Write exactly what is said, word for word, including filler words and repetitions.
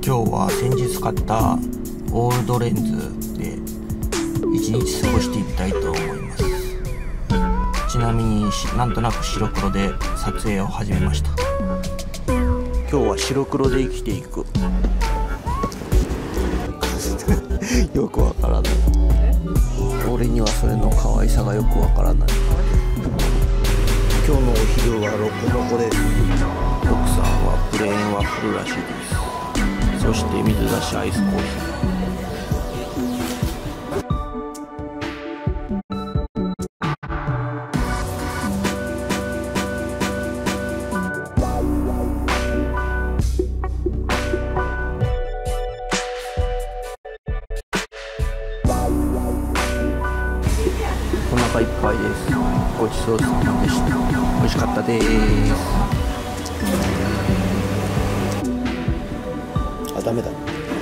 今日は先日買ったオールドレンズで一日過ごしていきたいと思います。ちなみになんとなく白黒で撮影を始めました。今日は白黒で生きていくよくわからない。俺にはそれの可愛さがよくわからない。今日のお昼はロコモコです。奥さんはプレーンワッフルらしいです。そして水出しアイスコーヒー。お腹いっぱいです。ごちそうさまでした。美味しかったです。あ、ダメだ。